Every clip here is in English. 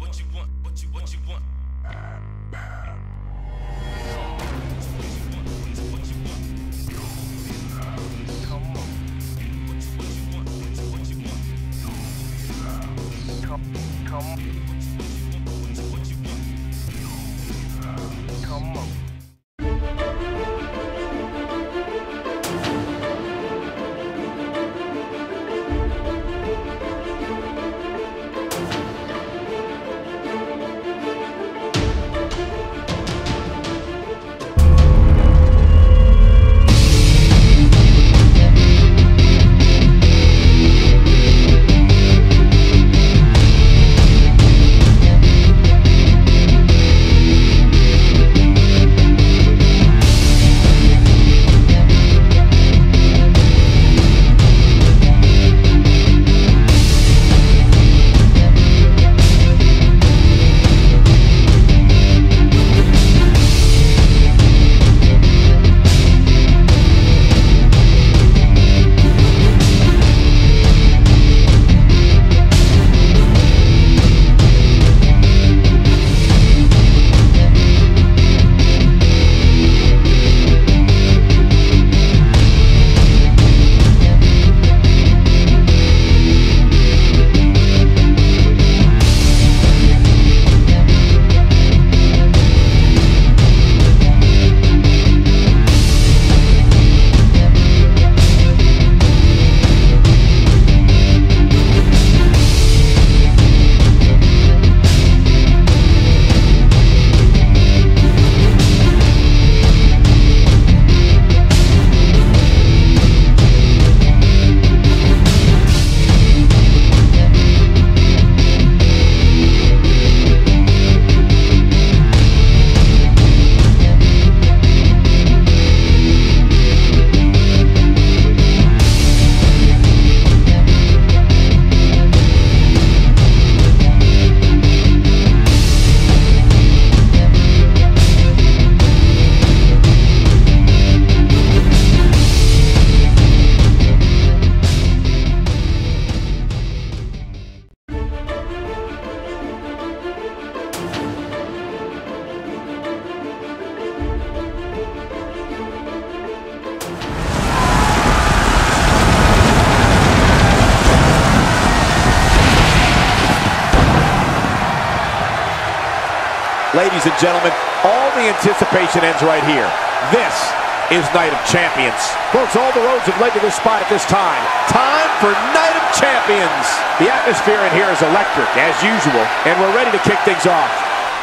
Ladies and gentlemen, all the anticipation ends right here. This is Night of Champions. Folks, all the roads have led to this spot at this time. Time for Night of Champions. The atmosphere in here is electric, as usual, and we're ready to kick things off.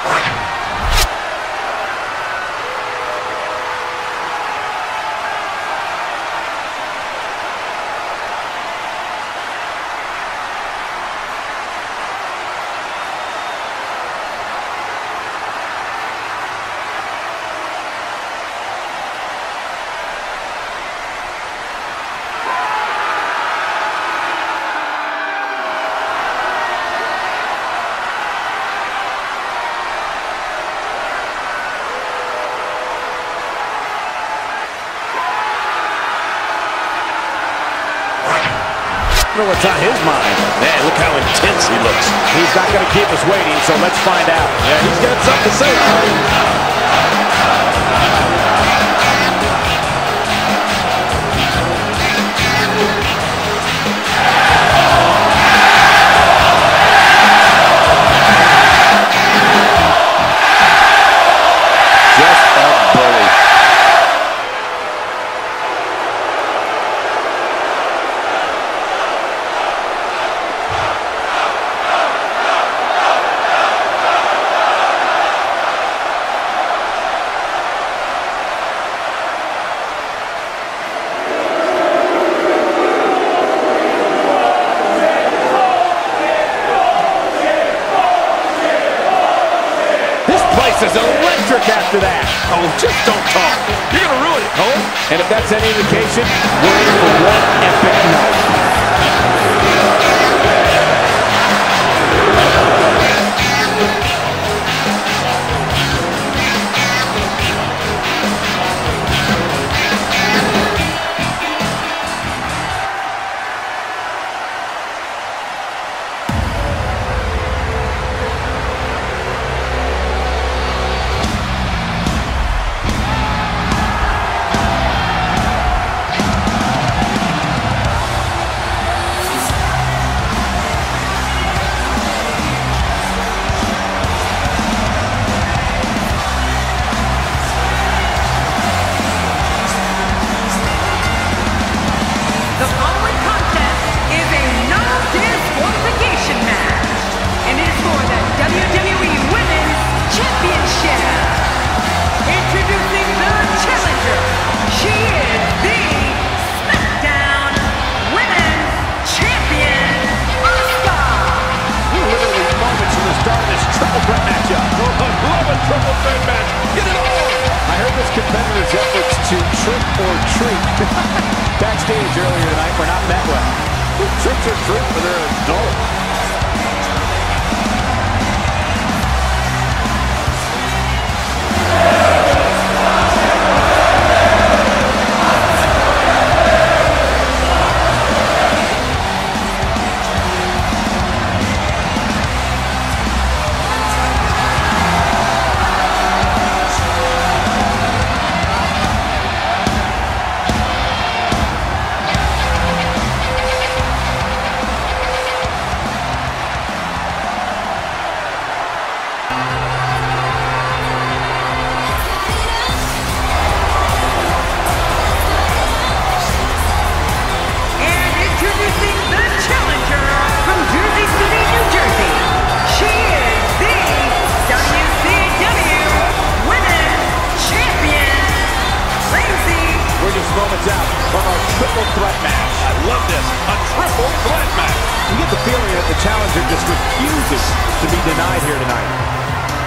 I don't know what's on his mind. Man, look how intense he looks. He's not going to keep us waiting, so let's find out. Yeah, he's got something to say. This is electric after that. Oh, just don't talk. You're going to ruin it, Cole. And if that's any indication, we're in for one epic night. to trick or treat. Backstage earlier tonight, we're not met well. Trick or treat, but they're adults. Moments out from our triple threat match. I love this, a triple threat match. You get the feeling that the challenger just refuses to be denied here tonight.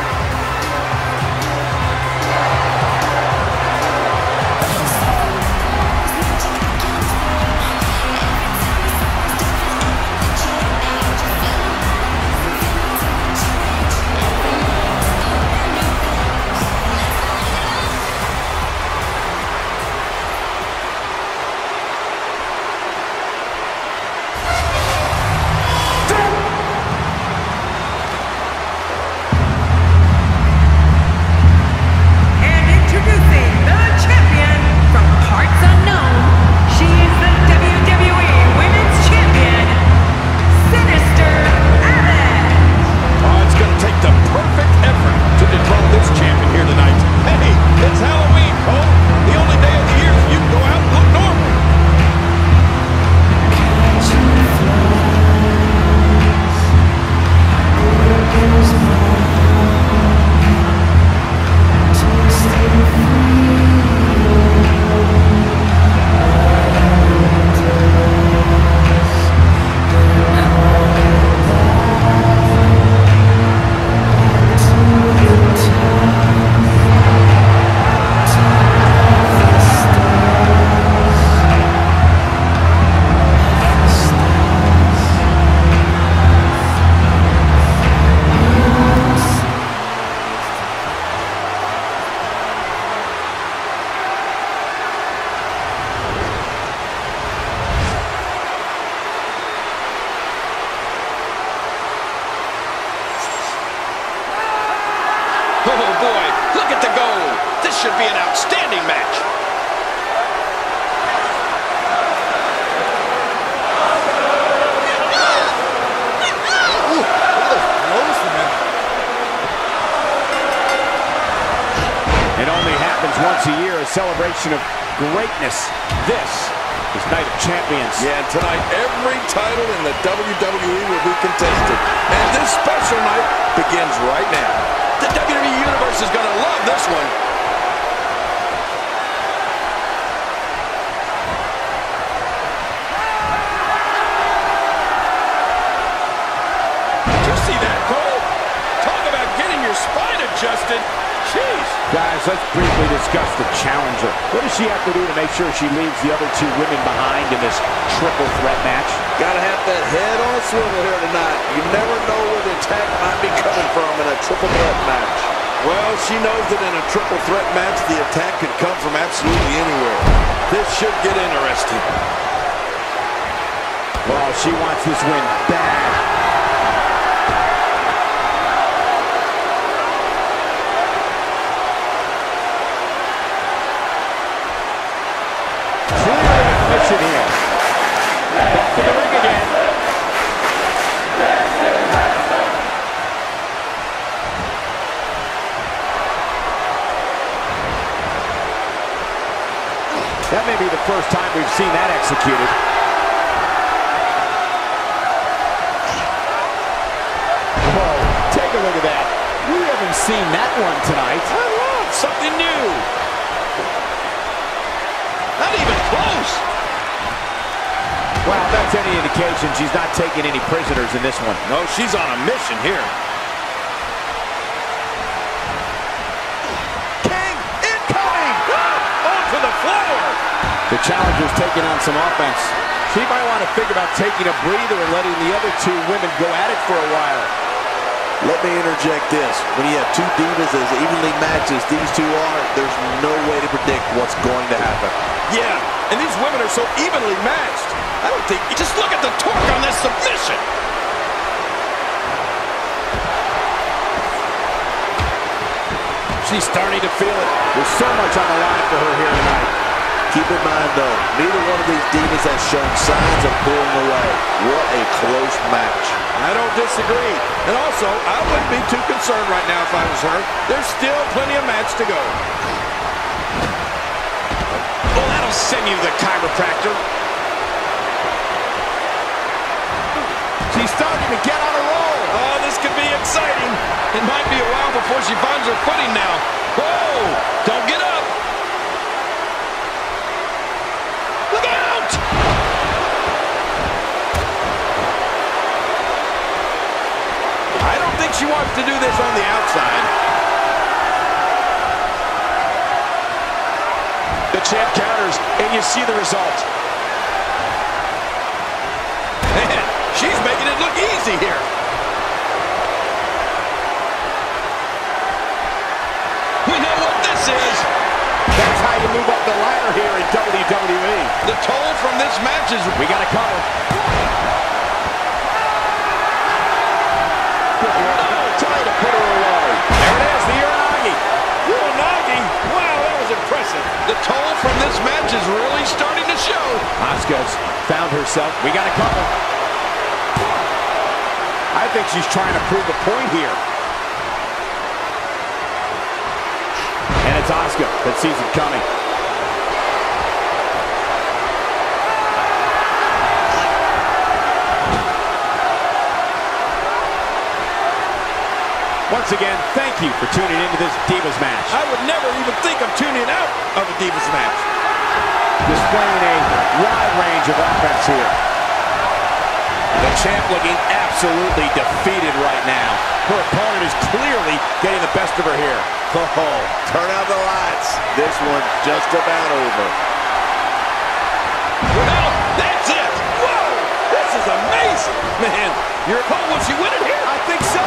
Oh boy, look at the goal. This should be an outstanding match. Ooh, look at those blows from him. It only happens once a year, a celebration of greatness. This is Night of Champions. Yeah, and tonight every title in the WWE will be contested. And this special night begins right now. The WWE Universe is going to love this one. Did you see that, Cole? Talk about getting your spine adjusted. Jeez. Guys, let's briefly discuss the challenger. What does she have to do to make sure she leaves the other two women behind in this triple threat match? Gotta have that head on a swivel here tonight. You never know where the attack might be coming from in a triple threat match. Well, she knows that in a triple threat match, the attack could come from absolutely anywhere. This should get interesting. Well, she wants this win bad. Here. Back to the ring again. That may be the first time we've seen that executed. Whoa, take a look at that. We haven't seen that one tonight. I love something new. Not even close. Well, if that's any indication, she's not taking any prisoners in this one. No, she's on a mission here. King incoming! On to the The challenger's taking on some offense. She might want to think about taking a breather and letting the other two women go at it for a while. Let me interject this. When you have two divas as evenly matched as these two are, there's no way to predict what's going to happen. Yeah, and these women are so evenly matched. I don't think... Just look at the torque on this submission. She's starting to feel it. There's so much on the line for her here tonight. Keep in mind, though, neither one of these divas has shown signs of pulling away. What a close match. I don't disagree. And also, I wouldn't be too concerned right now if I was her. There's still plenty of match to go. Oh, that'll send you to the chiropractor. She's starting to get on a roll. Oh, this could be exciting. It might be a while before she finds her footing now. Whoa! Don't get up. Look out! I don't think she wants to do this on the outside. The champ counters, and you see the result. Man, she's making it look easy here. We know what this is. That's how you move up the ladder here in WWE. The toll from this match is... We got to cover. Trying to put her away. There it is, the Uranagi. Uranagi? Wow, that was impressive. The toll from this match is really starting to show. Asuka's found herself. We got to cover. I think she's trying to prove a point here. And it's Asuka that sees it coming. Once again, thank you for tuning into this Divas match. I would never even think of tuning out of a Divas match. Displaying a wide range of offense here. The champ looking absolutely defeated right now. Her opponent is clearly getting the best of her here. Oh, turn out the lights. This one's just about over. Well, that's it. Whoa, this is amazing. Man, your opponent, will she win it here? I think so.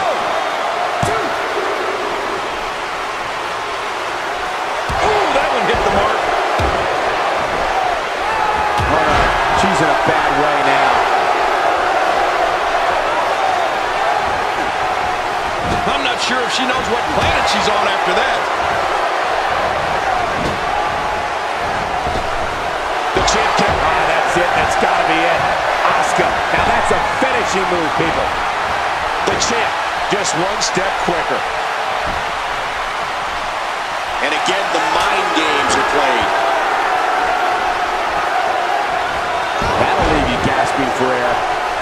Ooh, that one hit the mark. Oh, no. She's in a bad way now. I'm not sure if she knows what planet she's on after that. The champ kept... Ah, that's it. That's got to be it. Asuka. Now that's a finishing move, people. The champ just one step quicker. And again, the mind games are played. That'll leave you gasping for air.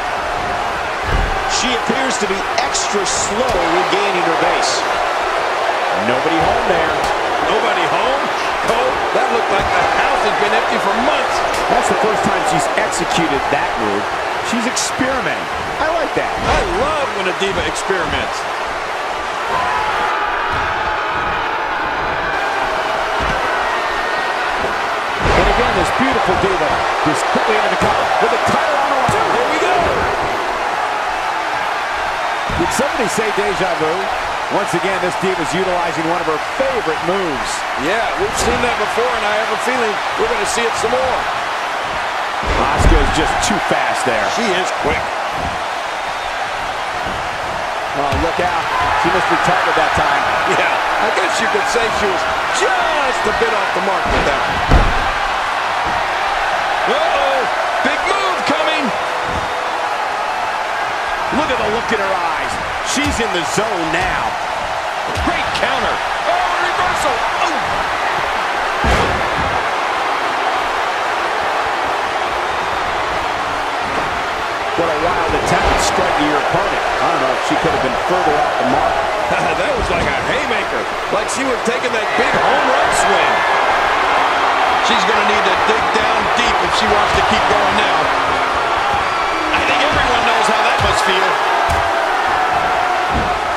She appears to be extra slow regaining her base. Nobody home there. Nobody home? Cole, that looked like the house has been empty for months. That's the first time she's executed that move. She's experimenting. I like that. I love when a diva experiments. And again, this beautiful diva just quickly into the cover with a title on the line. Here we go. Did somebody say deja vu? Once again, this diva's utilizing one of her favorite moves. Yeah, we've seen that before, and I have a feeling we're going to see it some more. Asuka is just too fast there. She is quick. Oh, look out. She must be targeted that time. Yeah, I guess you could say she was just a bit off the mark with that. Uh-oh, big move coming. Look at the look in her eyes. She's in the zone now. Great counter. Oh, reversal. Oh. What a wild attempt at striking your opponent. I don't know if she could have been further off the mark. That was like a haymaker. Like she was taking that big home run swing. She's going to need to dig down deep if she wants to keep going now. I think everyone knows how that must feel.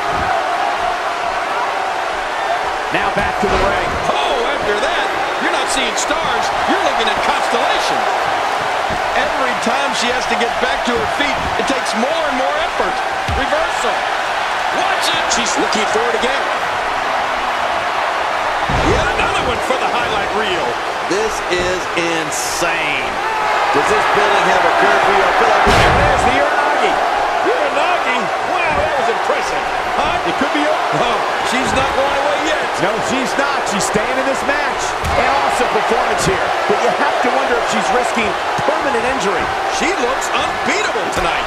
Now back to the ring. Oh, after that, you're not seeing stars, you're looking at constellations. Every time she has to get back to her feet, it takes more and more effort. Reversal. Watch it. She's looking for it again. Yet another one for the highlight reel. This is insane. Does this building have a curve for you? I feel like There's the Uranagi. Uranagi? Wow, that was impressive. Huh? It could be over. Oh, she's not going away yet. No, she's not. She's staying in this match. An awesome performance here. But you have to wonder if she's risking permanent injury. She looks unbeatable tonight.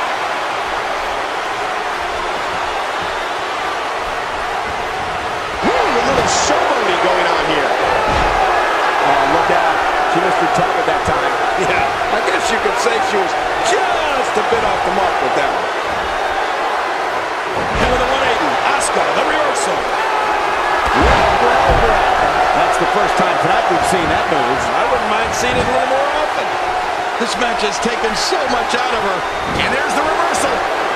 A little showboating going on here. Oh, look out. She missed her target that time. Yeah, I guess you could say she was just a bit off the mark with that one. And with a 180, Asuka, the reversal. That's the first time tonight we've seen that move. I wouldn't mind seeing it a little more often. This match has taken so much out of her. And there's the reversal.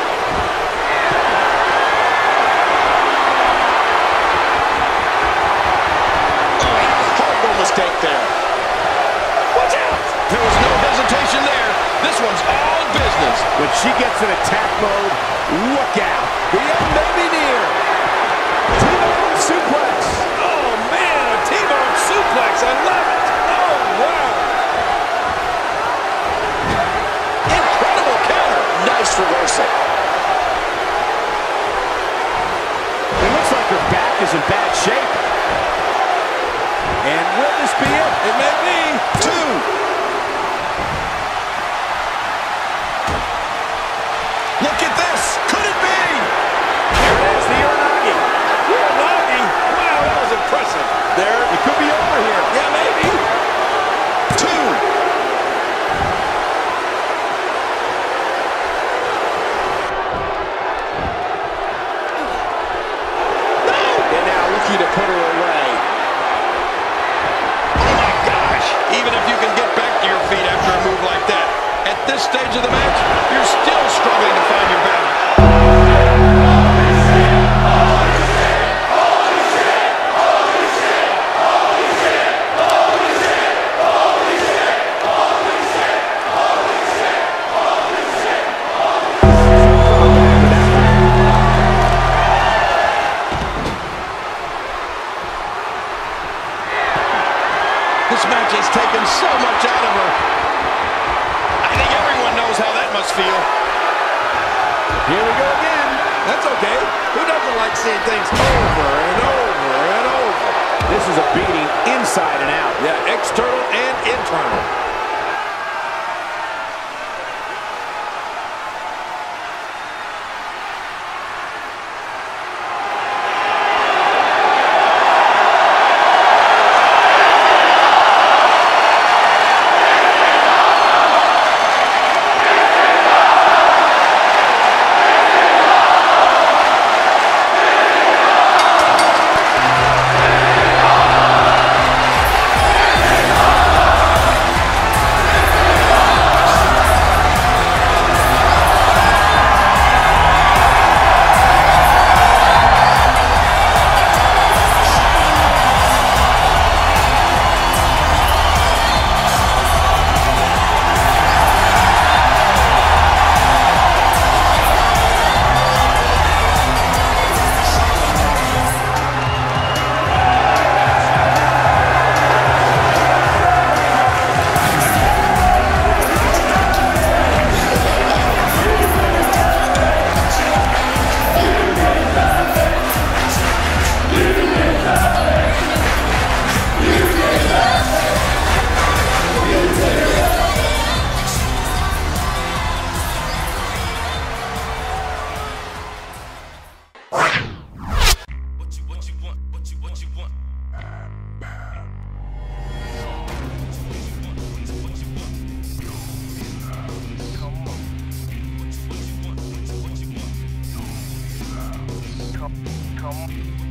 Horrible mistake there. Watch out! There was no hesitation there. This one's all business. When she gets in attack mode, look out. The end may be near. T-bone suplex. Oh, man, a T-bone suplex. I love it. Oh, wow. Incredible counter. Nice reversal. It looks like her back is in bad shape. And will this be it? It may be. 2. Look at this. Could it be? There's the Uranagi. Uranagi? Wow, that was impressive. There, it could be over here. Yeah, maybe. 2. And now looking to put her away. Oh, my gosh. Even if you can get back to your feet after a move like that, at this stage of the match, you're still struggling to find your balance. This match has taken so much out of her. I think everyone knows how that must feel. Here we go again. That's okay. Who doesn't like seeing things over and over and over? This is a beating inside and out. Yeah, external and internal. Come